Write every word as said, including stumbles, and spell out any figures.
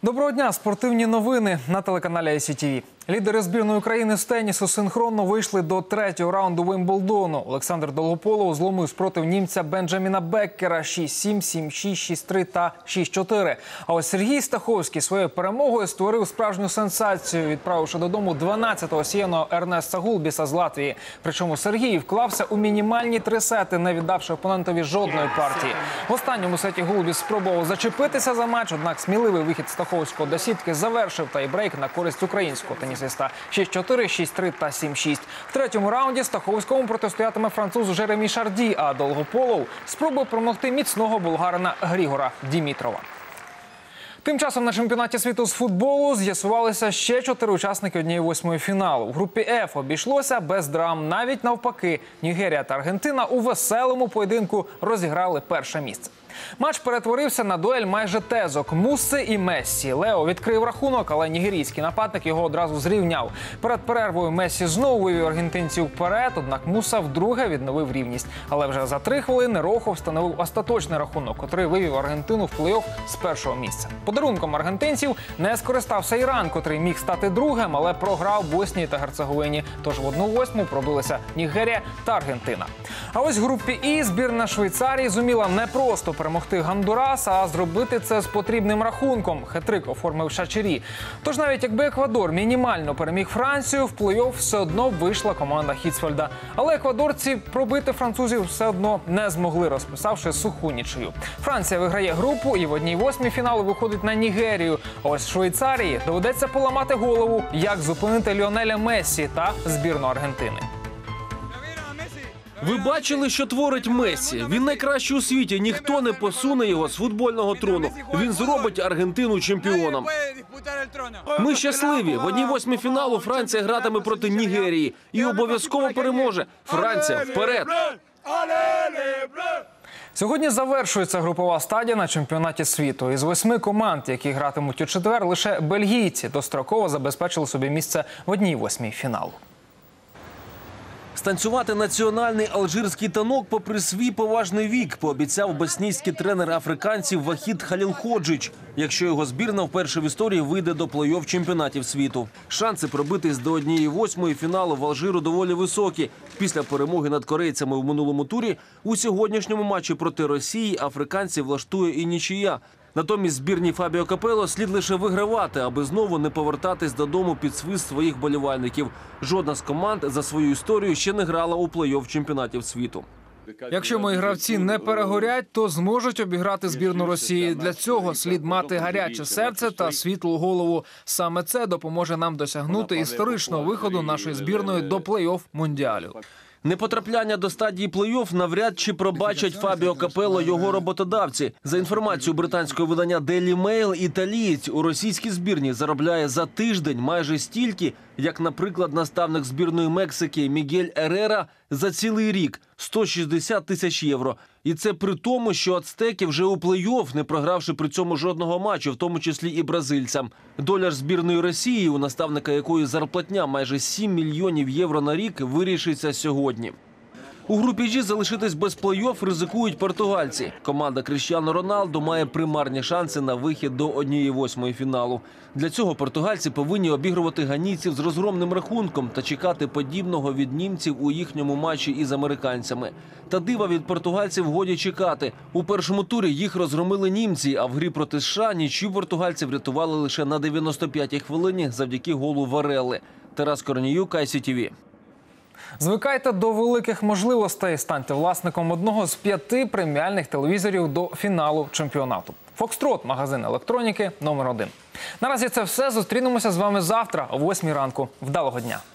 Доброго дня! Спортивні новини на телеканалі ай сі ті ві. Лідери збірної України з тенісу синхронно вийшли до третього раунду Вимблдону. Олександр Долгополов зломив спротив німця Бенджаміна Беккера шість сім, сім шість, шість три та шість чотири. А ось Сергій Стаховський своєю перемогою створив справжню сенсацію, відправивши додому дванадцятого сіяного Ернеста Гулбіса з Латвії. Причому Сергій вклався у мінімальні три сети, не віддавши опонентові жодної партії. В останньому сеті Гулбіс спробував зачепитися за матч, однак сміливий вихід Стаховського до сітки завершив тайбрейк на користь українського тенісиста. шість чотири, шість три та сім шість. В третьому раунді Стаховському протистоятиме француз Жеремі Шарді, а Долгополов спробує промогти міцного болгарина Грігора Дімітрова. Тим часом на чемпіонаті світу з футболу з'ясувалися ще чотири учасники однієї восьмої фіналу. В групі F обійшлося без драм. Навіть навпаки, Нігерія та Аргентина у веселому поєдинку розіграли перше місце. Матч перетворився на дуель майже тезок – Мусси і Мессі. Лео відкрив рахунок, але нігерійський нападник його одразу зрівняв. Перед перервою Мессі знову вивів аргентинців вперед, однак Мусса вдруге відновив рівність. Але вже за три хвилини Рохо встановив остаточний рахунок, котрий вивів Аргентину в плей-офф з першого місця. Подарунком аргентинців не скористався Іран, котрий міг стати другим, але програв Боснії та Герцеговині. Тож в одну восьму пробилися Нігерія та Аргентина. А ось в групі І збірна Швейцарії зуміла не просто перемогти Гондурас, а зробити це з потрібним рахунком. Хет-трик оформив Шачері. Тож навіть якби Еквадор мінімально переміг Францію, в плей-офф все одно вийшла команда Хітцфельда. Але еквадорці пробити французів все одно не змогли, розписавши суху нічию. Франція виграє групу і в одній восьмій фіналу виходить на Нігерію. А ось Швейцарії доведеться поламати голову, як зупинити Ліонеля Мессі та збірну Аргентини. Ви бачили, що творить Мессі? Він найкращий у світі, ніхто не посуне його з футбольного трону. Він зробить Аргентину чемпіоном. Ми щасливі. В одній восьмій фіналу Франція гратиме проти Нігерії. І обов'язково переможе. Франція, вперед! Сьогодні завершується групова стадія на чемпіонаті світу. Із восьми команд, які гратимуть у четвер, лише бельгійці достроково забезпечили собі місце в одній восьмій фіналу. Станцювати національний алжирський танок попри свій поважний вік, пообіцяв боснійський тренер африканців Вахід Халілходжич, якщо його збірна вперше в історії вийде до плей-офф чемпіонатів світу. Шанси пробитись до однієї восьмої фіналу в Алжиру доволі високі. Після перемоги над корейцями в минулому турі у сьогоднішньому матчі проти Росії африканців влаштує і нічия. Натомість збірні Фабіо Капелло слід лише вигравати, аби знову не повертатись додому під свист своїх болівальників. Жодна з команд за свою історію ще не грала у плей-офф чемпіонатів світу. Якщо мої гравці не перегорять, то зможуть обіграти збірну Росії. Для цього слід мати гаряче серце та світлу голову. Саме це допоможе нам досягнути історичного виходу нашої збірної до плей-офф Мундіалю. Непотрапляння до стадії плей-офф навряд чи пробачать Фабіо Капелло його роботодавці. За інформацією британського видання Daily Mail, італієць у російській збірні заробляє за тиждень майже стільки, як, наприклад, наставник збірної Мексики Мігель Еррера за цілий рік – сто шістдесят тисяч євро. І це при тому, що ацтеки вже у плей-офф, не програвши при цьому жодного матчу, в тому числі і бразильцям. Доля ж збірної Росії, у наставника якої зарплатня майже сім мільйонів євро на рік, вирішиться сьогодні. У групі G залишитись без плей-офф ризикують португальці. Команда Кріштіану Роналду має примарні шанси на вихід до однієї восьмої фіналу. Для цього португальці повинні обігрувати ганійців з розгромним рахунком та чекати подібного від німців у їхньому матчі із американцями. Та дива від португальців годі чекати. У першому турі їх розгромили німці, а в грі проти США нічию португальців врятували лише на дев'яносто п'ятій хвилині завдяки голу Варелли. Тарас Корніюк, ай сі ті ві. Звикайте до великих можливостей. Станьте власником одного з п'яти преміальних телевізорів до фіналу чемпіонату. Фокстрот – магазин електроніки номер один. Наразі це все. Зустрінемося з вами завтра о восьмій ранку. Вдалого дня!